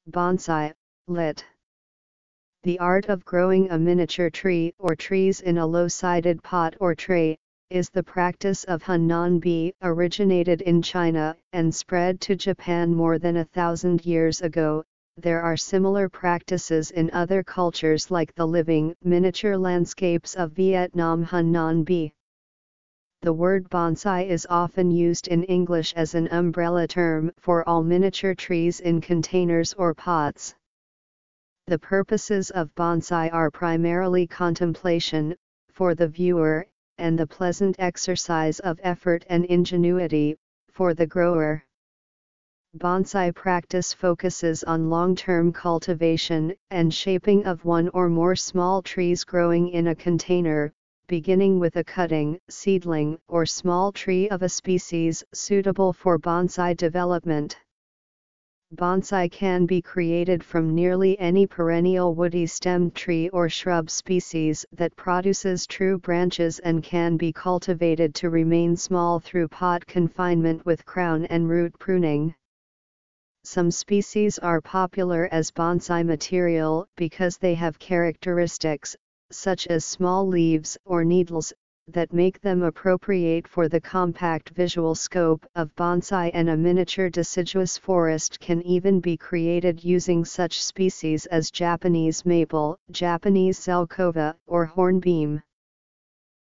Bonsai, lit. The art of growing a miniature tree or trees in a low-sided pot or tray, is the practice of Hunnanbi, originated in China and spread to Japan more than 1,000 years ago. There are similar practices in other cultures like the living miniature landscapes of Vietnam Hunnanbi. The word bonsai is often used in English as an umbrella term for all miniature trees in containers or pots. The purposes of bonsai are primarily contemplation, for the viewer, and the pleasant exercise of effort and ingenuity, for the grower. Bonsai practice focuses on long-term cultivation and shaping of one or more small trees growing in a container, beginning with a cutting, seedling, or small tree of a species suitable for bonsai development. Bonsai can be created from nearly any perennial woody-stemmed tree or shrub species that produces true branches and can be cultivated to remain small through pot confinement with crown and root pruning. Some species are popular as bonsai material because they have characteristics, such as small leaves or needles, that make them appropriate for the compact visual scope of bonsai, and a miniature deciduous forest can even be created using such species as Japanese maple, Japanese zelkova, or hornbeam.